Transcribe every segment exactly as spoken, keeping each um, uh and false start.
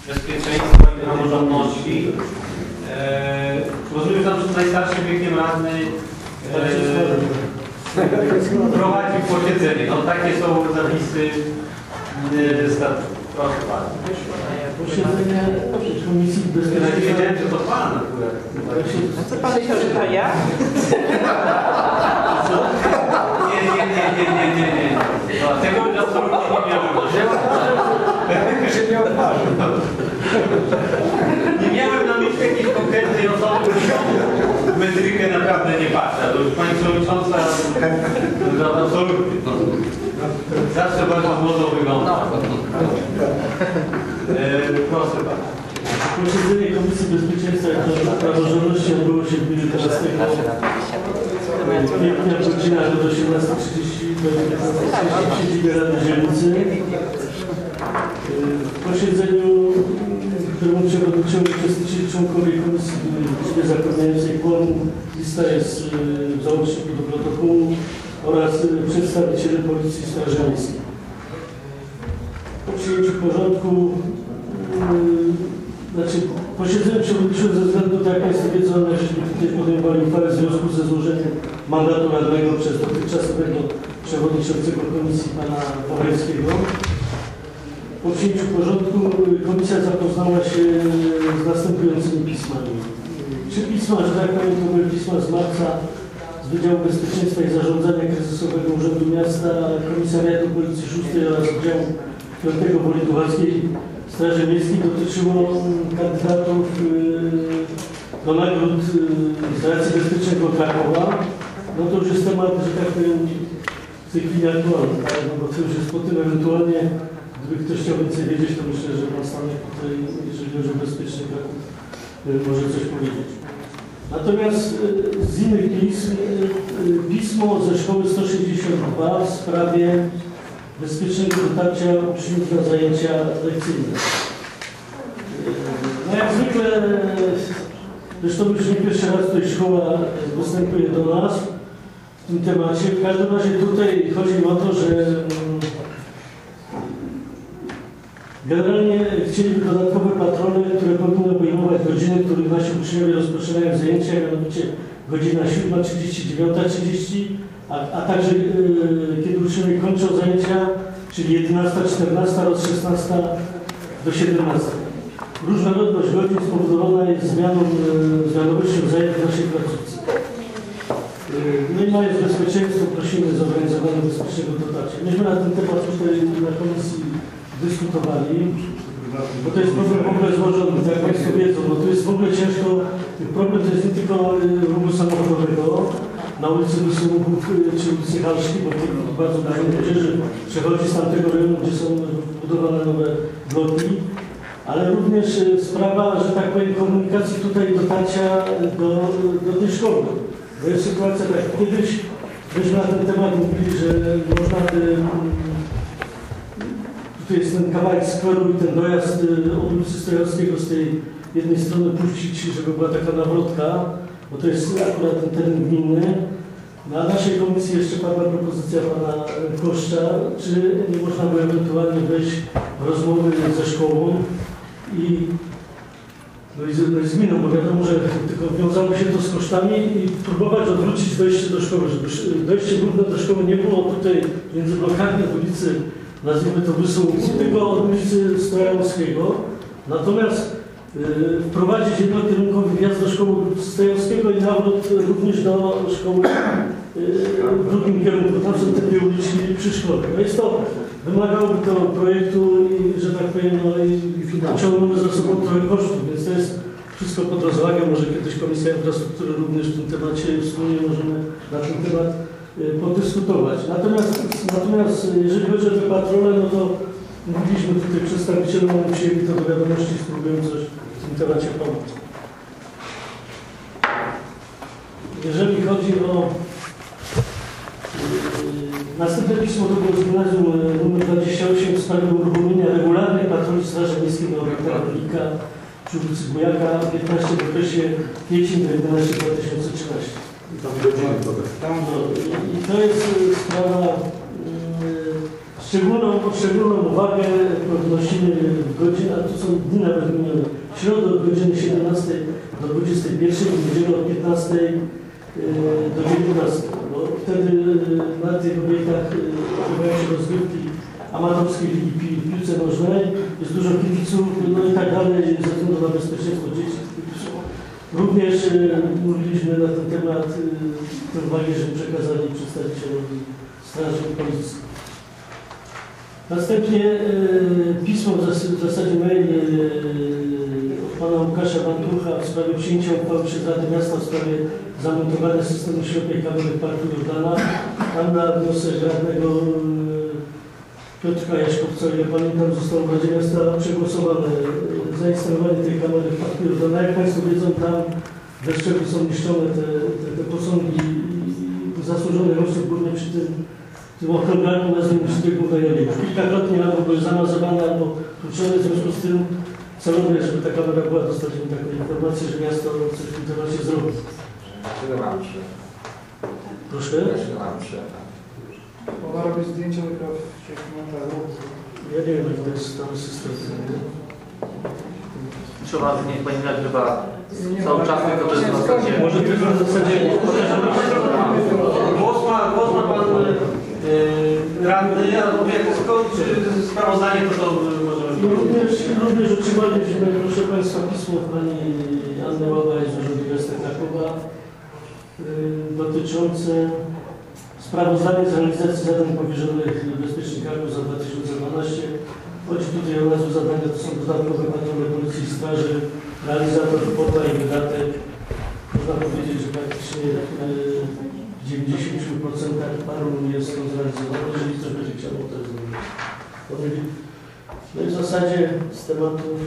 bezpieczeństwa i praworządności. E, rozumiem, że tam najstarszym wiekiem radny e, prowadzi posiedzenie. No takie są zapisy e, statutu. Proszę bardzo. Posiedzenie Komisji Bezpieczeństwa. Nie wiedziałem, że to pan akurat. A co pan myślał, że to ja? Nie, nie, nie, nie, nie, nie, nie. No, tego absolutnie nie miałem. Nie miałem na myśli jakiejś konkretnej osoby, którą metrykę naprawdę nie patrzę. To już pani przewodnicząca absolutnie. No. Zawsze bardzo młodo wygląda. E, proszę bardzo. Posiedzenie Komisji Bezpieczeństwa i Praworządności odbyło się w dniu jedenastego kwietnia w godzinach od osiemnastej trzydzieści do dziewiętnastej trzydzieści w siedzibie Rady Dzielnicy. W posiedzeniu, któremu przewodniczyły uczestniczyli członkowie Komisji Liczby zapewniającej kworum, lista jest w załączniku do protokołu oraz przedstawiciele Policji i Straży Miejskiej. Po przyjęciu porządku Znaczy, posiedzenie przewodniczyło ze względu, tak jak Państwo wiedzą, żeśmy tutaj podejmowali uchwałę w związku ze złożeniem mandatu radnego przez dotychczasowego przewodniczącego komisji pana Pawelskiego. Po przyjęciu porządku komisja zapoznała się z następującymi pismami. Trzy pisma, że tak powiem, to były pisma z marca z Wydziału Bezpieczeństwa i Zarządzania Kryzysowego Urzędu Miasta, Komisariatu Policji szóstej oraz Oddziału piątego Woli Tuwalskiej Straży Miejskiej dotyczyło kandydatów do nagród z racji bezpiecznego Krakowa. No to już jest temat, że tak powiem, w tej chwili aktualny, tak? No bo to już jest po tym ewentualnie, gdyby ktoś chciał więcej wiedzieć, to myślę, że pan Stanek tutaj, jeżeli chodzi o bezpieczny Kraków, może coś powiedzieć. Natomiast z innych pism, pismo ze szkoły sto sześćdziesiąt dwa w sprawie bezpiecznego dotarcia uczniów na zajęcia lekcyjne. No jak zwykle, zresztą już nie pierwszy raz tutaj szkoła występuje do nas w tym temacie. W każdym razie tutaj chodzi o to, że generalnie chcieliby dodatkowe patrole, które powinny obejmować godziny, w których nasi uczniowie rozpoczynają zajęcia, mianowicie godzina siódma trzydzieści, dziewiąta trzydzieści, a, a także yy, kiedy uczniowie kończą zajęcia, czyli jedenasta, czternasta oraz szesnasta do siedemnastej. Różnorodność godzin spowodowana jest zmianą, yy, zmianowością zajęć w naszej placówce. Yy, no i mając bezpieczeństwo, prosimy o zorganizowanie bezpiecznego dotarcia. Myśmy na ten temat tutaj na komisji dyskutowali, bo to jest problem w ogóle złożony, jak Państwo wiedzą, bo to jest w ogóle ciężko, problem to jest nie tylko ruchu samochodowego na ulicy Wysługów czy ulicy Halszki, bo bardzo dużo młodzieży przechodzi z tamtego rejonu, gdzie są budowane nowe bloki, ale również sprawa, że tak powiem, komunikacji tutaj dotarcia do, do tej szkoły. Bo jest sytuacja tak, kiedyś myśmy na ten temat mówili, że można by tu jest ten kawałek skweru i ten dojazd od ulicy Stojowskiego z tej jednej strony puścić, żeby była taka nawrotka, bo to jest akurat ten teren gminny. Na naszej komisji jeszcze padła propozycja pana Koszcza, czy nie można by ewentualnie wejść w rozmowy ze szkołą i no i z, no i z gminą, bo wiadomo, że tylko wiązało się to z kosztami i próbować odwrócić dojście do szkoły, żeby dojście główne do szkoły nie było tutaj między blokami od ulicy, nazwijmy to Wysługów, tylko od ulicy Stojowskiego. Natomiast yy, wprowadzić jednokierunkowy wjazd do szkoły Stojowskiego i nawrót również do szkoły yy, w drugim kierunku. Tam są te dwie uliczki przy szkole. No jest to, wymagałoby to projektu i, że tak powiem, no i ciągniemy za sobą trochę kosztów, więc to jest wszystko pod rozwagę. Może kiedyś Komisja Infrastruktury również w tym temacie wspólnie możemy na ten temat podyskutować. Natomiast, natomiast jeżeli chodzi o te patrole, no to mówiliśmy tutaj przedstawicielom, oni przyjęli to do wiadomości i spróbujemy coś w tym temacie pomóc. Jeżeli chodzi o yy, następne pismo, to było z gimnazjum numer dwadzieścia osiem w sprawie uruchomienia regularnej patroli Straży Miejskiej do Katolika przy ulicy Bujaka piętnaście w okresie kwiecień do jedenastego dwa tysiące trzynastego. I to jest sprawa, że Szczególną, szczególną uwagę podnosimy w godzinę, a to są dni nawet minione. W środę od godziny siedemnastej do dwudziestej pierwszej, w niedzielę od piętnastej do dziewiętnastej, bo wtedy na tych obiektach odbywają się rozgrywki amatorskiej ligi pi- w piłce nożnej, jest dużo kibiców, no i tak dalej, ze względu na bezpieczeństwo dzieci. Również e, mówiliśmy na ten temat, e, te uwagi, że przekazali przedstawicielowi Straży Policji. Następnie e, pismo, w, zas w zasadzie mail e, od pana Łukasza Bantucha w sprawie przyjęcia uchwały przez Radę Miasta w sprawie zamontowania systemu ślepej kamery w Parku Jordana. Tam na wniosek radnego e, Piotrka Jaśkowca, ile pamiętam, zostało w Radzie Miasta przegłosowane e, zainstalowanie tej kamery w Parku Jordana. Jak państwo wiedzą, tam we Szczepu są niszczone te, te, te posągi zasłużonych osób, głównie przy tym w tym okrąglanku nazwijmy się tego Joliego. Kilkakrotnie albo były zamazowane, albo tłuczone, w związku z tym celuję, żeby ta kamera była, dostaliśmy taką informację, że miasto coś w tym temacie zrobi. Czego mam trzy? Proszę? Czego mam trzy? Można robić zdjęcia dopiero w trzecim montażu. Ja nie wiem, jak to jest tam system. Trzeba nie pani nagrywa cały czas, tylko to jest w zasadzie... Może tylko w zasadzie... Głos ma, głos ma pan yy, radny, ja jak skończy sprawozdanie, to to możemy... I również, również otrzymaliśmy, proszę państwa, pismo pani Anny Łabaj z Urzędu Miasta Krakowa yy, dotyczące sprawozdania z realizacji zadań powierzonych bezpiecznikarom za dwa tysiące dwanaście. Chodzi tutaj o nazwę zadania, to są dodatkowe patrole Policji i Straży, realizator kwota i wydatek. Można powiedzieć, że praktycznie w dziewięćdziesięciu procentach paru jest to zrealizowane, jeżeli ktoś będzie chciał, to jest zrobić. No i w zasadzie z tematów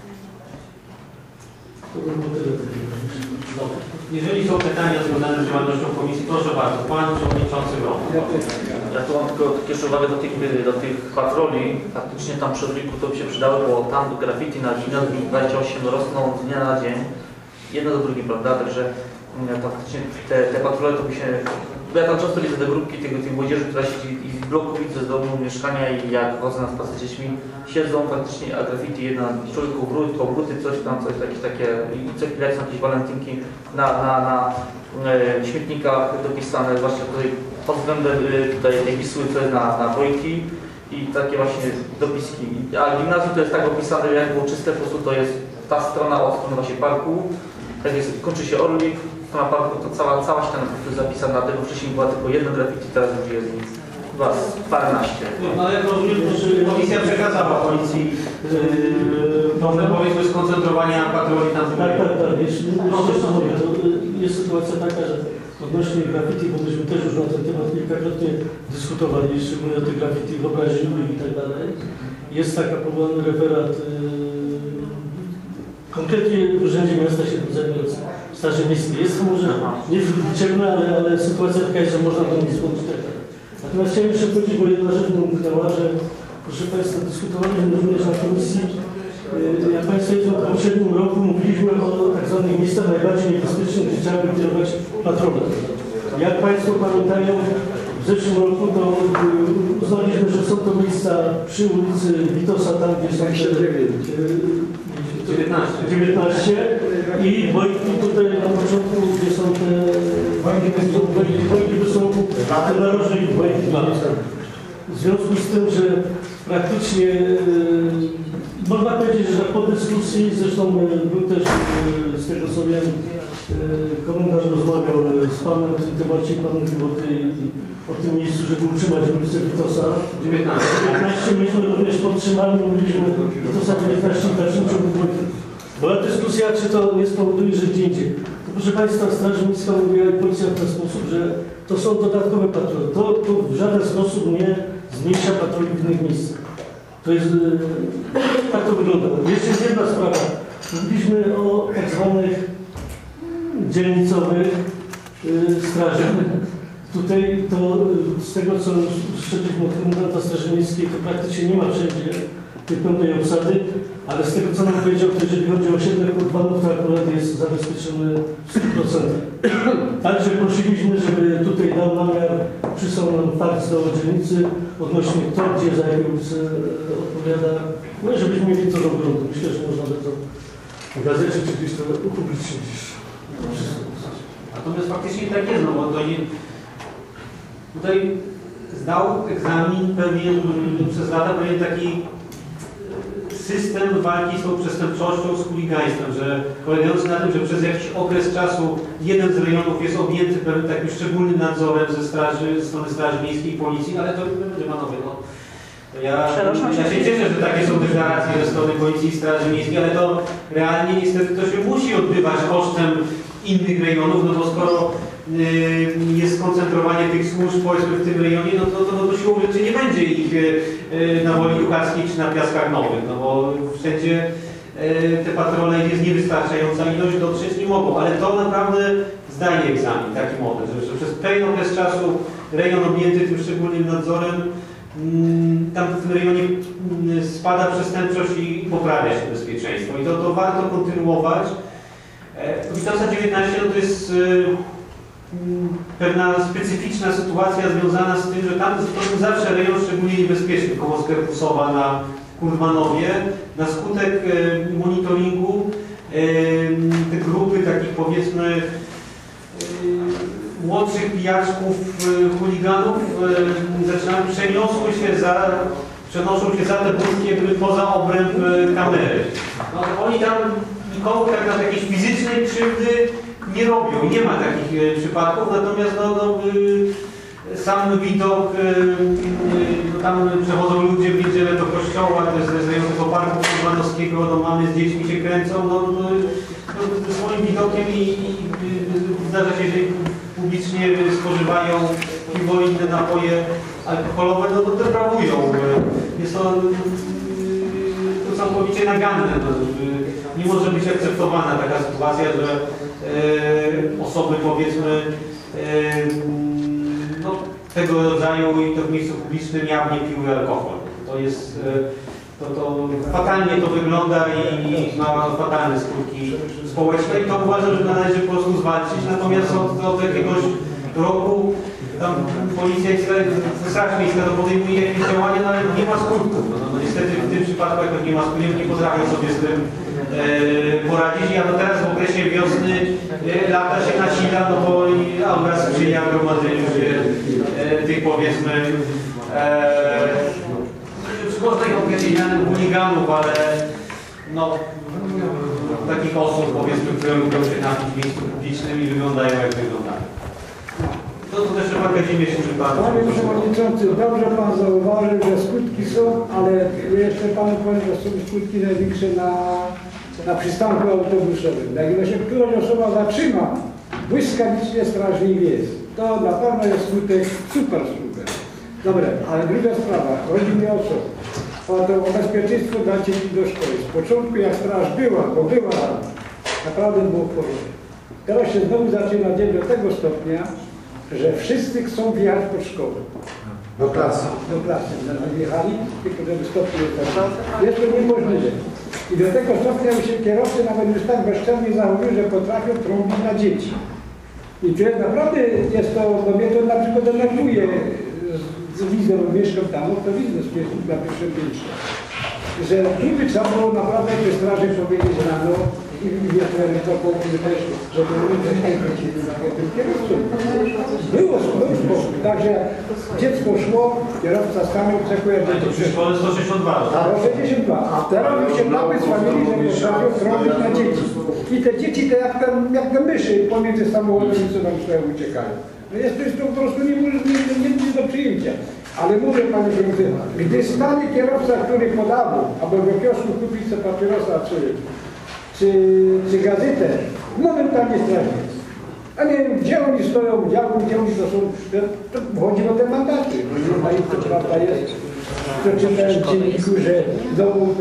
to by było tyle. Dobrze. Jeżeli są pytania związane z działalnością komisji, proszę bardzo, pan przewodniczący Grom. Ja tu mam tylko takie uwagę do tych, do tych patroli. Faktycznie tam przy odliku to by się przydało, bo tam graffiti na linii dwadzieścia osiem rosną z dnia na dzień. Jedno do drugiej, prawda? Także mm, faktycznie te, te patrole to by się... Bo ja tam często widzę te grupki tych, tych młodzieży, która siedzi i z bloku widzę z domu mieszkania i jak chodzę na spacer z dziećmi, siedzą faktycznie, a graffiti jedna człowiek obrót, obróty, coś tam, coś takie, takie i co chwilę są jakieś walentynki na, na, na e, śmietnikach dopisane, zwłaszcza tutaj pod względem e, tutaj tej Wisły, co jest na, na Wojki i takie właśnie dopiski. A gimnazjum to jest tak opisane, jak było czyste, po prostu to jest ta strona od strony właśnie parku, tak jest, kończy się Orlik, strona parku, to cała, cała ściana jest zapisana, tego wcześniej była tylko jedno graffiti, teraz już jest dwa, paręnaście. No ale rozumiem, że komisja przekazała policji yy, pewne powiedzmy skoncentrowania patroli tam. Tak, tak, tak. Jeśli, jeszcze co mówię, to jest sytuacja taka, że odnośnie graffiti, bo myśmy też już na ten temat kilkakrotnie dyskutowali, szczególnie o tych graffiti wyobraźniowych i tak dalej. Jest taka powołany referat yy, konkretnie w Urzędzie Miasta się tym zajmujący. Straży Miejskiej. Jest to może niezbyt liczebne, ale, ale sytuacja taka jest, że można do nich złożyć. Natomiast chciałem jeszcze powiedzieć, bo jedna rzecz mi umknęła, że proszę Państwa, dyskutowaliśmy również na komisji. Yy, jak Państwo wiedzą, w poprzednim roku mówiliśmy o tak zwanych miejscach najbardziej niebezpiecznych, gdzie trzeba by kierować patrole. Jak Państwo pamiętają, w zeszłym roku to yy, uznaliśmy, że są to miejsca przy ulicy Witosa, tam gdzie są dziewiętnaście. dziewiętnaście i Wojtki tutaj na początku, gdzie są te Wojtki, to są te narożne Wojtki. W związku z tym, że praktycznie yy, można powiedzieć, że po dyskusji, zresztą yy, był też yy, z tego co wiem, yy, komentarz rozmawiał z panem w tym temacie, pan mówił o, tej, o tym miejscu, żeby utrzymać ulicę Witosa. dziewiętnaście myśmy również podtrzymali, mówiliśmy Witosa dziewiętnaście i dalszym ciągu Wojtki. Była dyskusja, czy to nie spowoduje, że gdzie indziej. To proszę Państwa, Straż Miejska mówiła i Policja w ten sposób, że to są dodatkowe patrole. To, to w żaden sposób nie zmniejsza patroli w innych miejscach. To jest, tak to wygląda. Jeszcze jest jedna sprawa. Mówiliśmy o tak zwanych dzielnicowych yy, straży. Tutaj to z tego, co usłyszeliśmy od komendanta Straży Miejskiej, to praktycznie nie ma wszędzie tej pełnej obsady, ale z tego, co nam powiedział, to jeżeli chodzi o osiedle Kurwanów, to akurat jest zabezpieczony w stu procentach. Także prosiliśmy, żeby tutaj dał namiar, przysłał nam fakt do dzielnicy odnośnie kto, gdzie, za jakie ulice odpowiada. No i żebyśmy mieli co do oglądu. Myślę, że można by to w gazecie czy gdzieś to upublicznić. Natomiast faktycznie tak jest, no bo to nie... Tutaj zdał egzamin pewien, przez lata pewien taki system walki z tą przestępczością, z chuligaństwem, że polegający na tym, że przez jakiś okres czasu jeden z rejonów jest objęty pewnym takim szczególnym nadzorem ze straży, ze strony Straży Miejskiej i Policji, ale to będzie panowie, no. Ja, ja się cieszę, że takie są deklaracje ze strony Policji i Straży Miejskiej, ale to realnie niestety to się musi odbywać kosztem innych rejonów, no bo skoro y, jest skoncentrowanie tych służb powiedzmy w tym rejonie, no to, to, no to siłą rzeczy nie będzie ich y, na Woli Jucharskiej czy na Piaskach Nowych, no bo wszędzie y, te patrole jest niewystarczająca ilość, dotrzeć nie mogą, ale to naprawdę zdaje egzamin, taki model, że, że przez pewien okres czasu rejon objęty tym szczególnym nadzorem, tam w tym rejonie spada przestępczość i poprawia się bezpieczeństwo. I to, to warto kontynuować. Witalca dziewiętnaście no to jest y, pewna specyficzna sytuacja związana z tym, że tam to był zawsze rejon szczególnie niebezpieczny koło Skerpusowa na Kurmanowie. Na skutek y, monitoringu y, te grupy takich powiedzmy y, młodszych pijaczków, y, chuliganów y, zaczynają, przeniosły się za, przenoszą się za te budki jakby poza obręb y, kamery. No, oni tam nikomu tak na jakiejś fizycznej krzywdy nie robią. Nie ma takich y, przypadków, natomiast no, no, y, sam widok, y, y, no, tam przechodzą ludzie w niedzielę do kościoła, też z rejonowego parku Kurbanowskiego, no, mamy z dziećmi się kręcą, no, no, no, swoim widokiem i, i y, zdarza się, że publicznie spożywają piwo i inne napoje alkoholowe, no to deprawują. Jest to, to całkowicie naganne. No, nie może być akceptowana taka sytuacja, że e, osoby powiedzmy e, no, tego rodzaju i to w miejscu publicznym jawnie piły alkohol. To jest e, to, to fatalnie to wygląda i ma fatalne skutki społeczne i to uważam, że należy po prostu zwalczyć. Natomiast od, od jakiegoś roku tam policja i Straż Miejska podejmuje jakieś działania, no ale nie ma skutków. No, no, niestety w tym przypadku jak nie ma skutków, nie potrafią sobie z tym e, poradzić. Ja no teraz w okresie wiosny e, lata się nasila, no bo i aura sprzyja gromadzeniu się e, tych powiedzmy e, można ich określić mianem chuliganów, ale no takich osób powiedzmy, które lubią się napić w miejscu publicznym i wyglądają jak wyglądają. No to też chyba Kazimierz się przypadł. Panie Przewodniczący, dobrze Pan zauważył, że skutki są, ale jeszcze Panu powiem, że są skutki największe na, na przystanku autobusowym. Jak się któraś osoba zatrzyma, błyskawicznie strażnik jest. To na pewno jest skutek super, super. Dobra, ale druga sprawa, chodzi mi o co? O to o bezpieczeństwo dla dzieci do szkoły. Z początku jak straż była, bo była, naprawdę było w porządku. Teraz się znowu zaczyna dzień do tego stopnia, że wszyscy chcą wjechać pod szkołę. Do klasy. Do klasy. Wjechali, tylko żeby stopnie jest to niemożliwe. I do tego stopnia się kierowcy nawet już tak bezczelnie zachowują, że potrafią trąbić na dzieci. I to jest naprawdę, jest to, bo mnie to na przykład denerwuje. Z widzą, mieszkam tam, to widzę z piesów na pierwszym piętrze. Że niby trzeba było naprawdę te straży powiedzieć rano i wieczorem to południe też, żeby ludzie nie wrócili na tym kierowcą. Było, było spokój. Także dziecko szło, kierowca stanął, czekuje, że To przy szkole sto sześćdziesiąt dwa. a sześćdziesiąt dwa. A teraz już się mamy sławili, że potrafią trąbić na dzieci. I te dzieci te jak, te, jak te myszy pomiędzy samochodem i co tam sobie uciekają. No jest to, jest to po prostu nie, nie, nie, nie do przyjęcia. Ale mówię Panie Prezydencie, gdy stanie kierowca, który podawał, albo do kiosku kupić sobie papierosa, czy, czy, czy gazetę, momentalnie strażnik. A nie wiem, gdzie oni stoją, gdzie oni to są, to chodzi o te mandaty. No i to prawda jest. Przeczytałem w dzienniku, że dowód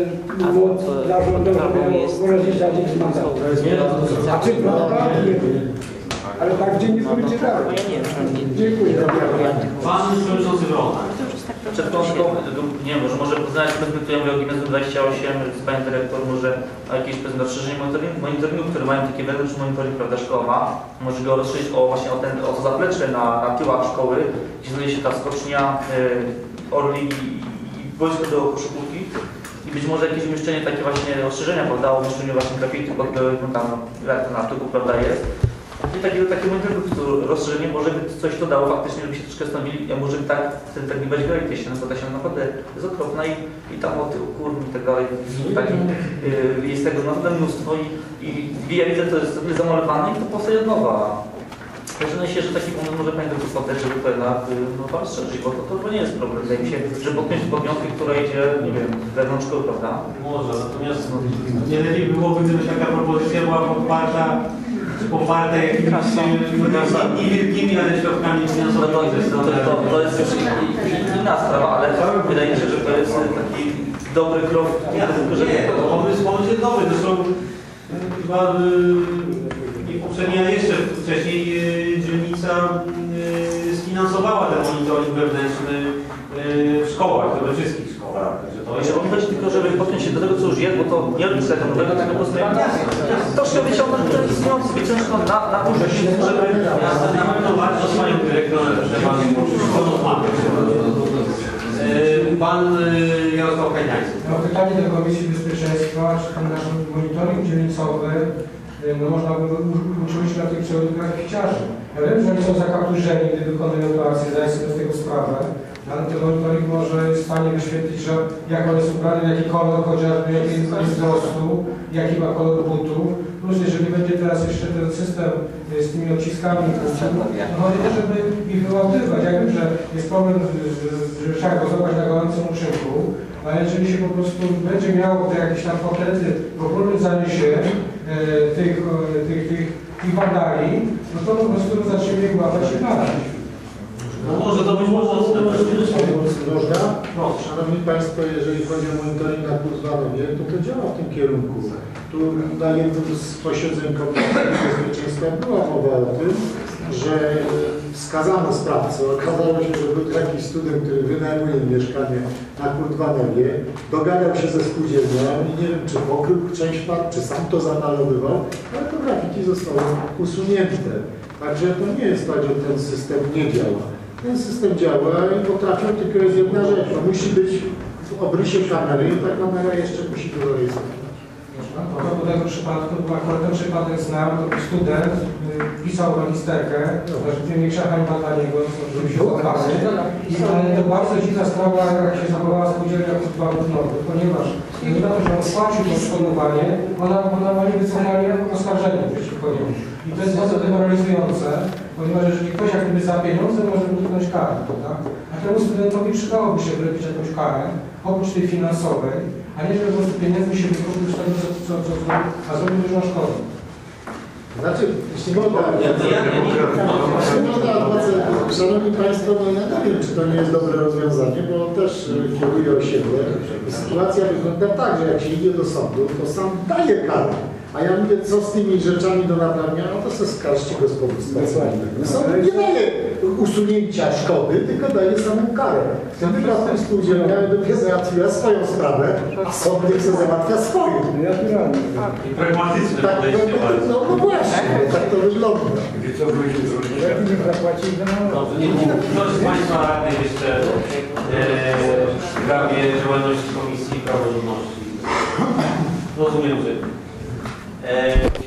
e, dla rządowego rozliczać z mandatu. A czy prawda? Nie wiem. Ale tak w dzienniku wyczytałem. Dziękuję. Pan Przewodniczący Wrona. To już jest tak Przed tą szkołą, nie wiem, może, może poznać, powiedzmy, tu ja mówię o gimnazjum dwadzieścia osiem, z pani dyrektor, może jakieś powiedzmy rozszerzenie monitoringu, monitoringu, które mają takie wewnętrzny monitoring, prawda, szkoła ma, może go rozszerzyć o właśnie o, ten, o to zaplecze na, na tyłach szkoły, gdzie znajduje się ta skocznia, yy, orli i, i boisko do koszykówki. I być może jakieś umieszczenie, takie właśnie rozszerzenia, prawda, o umieszczeniu właśnie grafity pod, no tam, jak to na artykuł, prawda, jest. I takie, takie monitoringu, rozszerzenie może by coś to dało faktycznie, żeby się troszkę stanowili, a może by tak, ten tak nie będzie grali, się naprawdę się naprawdę jest okropna i, i tam o tył kurm i tak dalej, tak, yy, jest tego naprawdę mnóstwo i, i, i ja widzę, to jest zamalowane i to powstaje od nowa. Także wydaje się, że taki pomysł może Pani tylko spotkać, żeby to jednak no, Pan szerzyć, bo to, to, to nie jest problem. Wydaje mi się, że podpiąć podmiotkę, która idzie, nie wiem, wewnątrz szkoły, prawda? Może, natomiast no, nie lepiej byłoby, gdyby taka propozycja była poparta, poparta jakimiś e, niewielkimi, ale środkami No to, finansowymi. to, to, to jest już inna sprawa, ale wydaje mi się, że to jest taki dobry krok. Nie, nie, to pomysł, pomysł jest dobry. Zresztą chyba i poprzednia jeszcze wcześniej y, dzielnica y, sfinansowała ten monitoring wewnętrzny y, w szkołach, we wszystkich szkołach. Także to jest... Chciałbym powiedzieć tylko, żeby podpiąć się do tego, co już jest, bo to nie robić tego nowego, tylko po prostu troszkę wyciągnąć ten istniejący, wyciągnąć na, na to, żeby... Ja chcę na pewno bardzo z Panią Dyrektorem, że Pan y, Pan y, Jarosław Kajdański. Mam pytanie do Komisji Bezpieczeństwa, czy ten nasz monitoring dzielnicowy no można by uczyć na tych przewodnikach graficiarzy. Ja wiem, że oni są zakapturzeni, gdy wykonują tę akcję, zdaję sobie z tego sprawę, ale ten monitoring może jest w stanie wyświetlić, że jak on jest ubrany, jaki kolor, chociażby jaki jest wzrostu, jaki ma kolor butów. Plus jeżeli będzie teraz jeszcze ten system z tymi odciskami, no chodzi też, żeby ich wyłapywać. Ja wiem, że jest problem, że trzeba go złapać na gorącym uczynku, ale jeżeli się po prostu będzie miało te jakieś tam portrety w ogólnym zaniesie e, tych, e, tych, tych, tych wandali, no to po prostu zaczniemy ich łapać i karać. No może to być pomocne. Można? Szanowni Państwo, jeżeli chodzi o monitoring na Kurzanowie, to to działa w tym kierunku. Tu na jednym z posiedzeń Komisji Bezpieczeństwa była mowa o tym, że wskazano sprawcę. Okazało się, że był taki student, który wynajmuje mieszkanie na Kurdwanowie, dogadał się ze spółdzielnią i nie wiem, czy pokrył część par, czy sam to zamalowywał, ale to graffiti zostało usunięte. Także to nie jest tak, że ten system nie działa. Ten system działa i potrafią, tylko jest jedna rzecz, to musi być w obrysie kamery i ta kamera jeszcze musi to zarejestrować. No to w tego przypadku, bo akurat ten przypadek znam, to był student, y, pisał magisterkę, że tym większa hańba dla niego, że się złapany. I ale to bardzo dziwna sprawa, jak się zachowała spółdzielnia Kurdwanów Nowych, ponieważ nie na to, że on spłacił to odszkodowanie, ona podawali wycofanie oskarżenia przeciwko niemu. I to jest bardzo demoralizujące, ponieważ jeżeli ktoś jak gdyby za pieniądze może uniknąć kary, prawda? A temu studentowi przydałoby się wyrobić jakąś karę, oprócz tej finansowej, a nie, że po prostu pieniędzmi się wykupił z tego, co, co, co, co a zrobił dużą szkodę. Znaczy, jeśli można, jeśli można, Szanowni Państwo, no ja nie wiem, czy to nie jest dobre rozwiązanie, bo też kieruję osiedle. Sytuacja wygląda tak, że jak się idzie do sądu, to sąd daje karę. A ja mówię, co z tymi rzeczami do naprawienia, no to se skarżcie gospodarstwa cywilnego. Sąd nie daje usunięcia szkody, tylko daje samą karę. W tym wypadku spółdzielnia będzie załatwiła swoją sprawę, a sąd nie chce załatwia swoją. Naturalnie. I pragmatyczne Tak, podejście no, bardzo. no, no właśnie, tak to wygląda. Jak nie zapłaci, to no... Dobrze, nie wiem, ktoś z Państwa radnych jeszcze e, w sprawie działalności Komisji Praworządności. Rozumiem, że... E,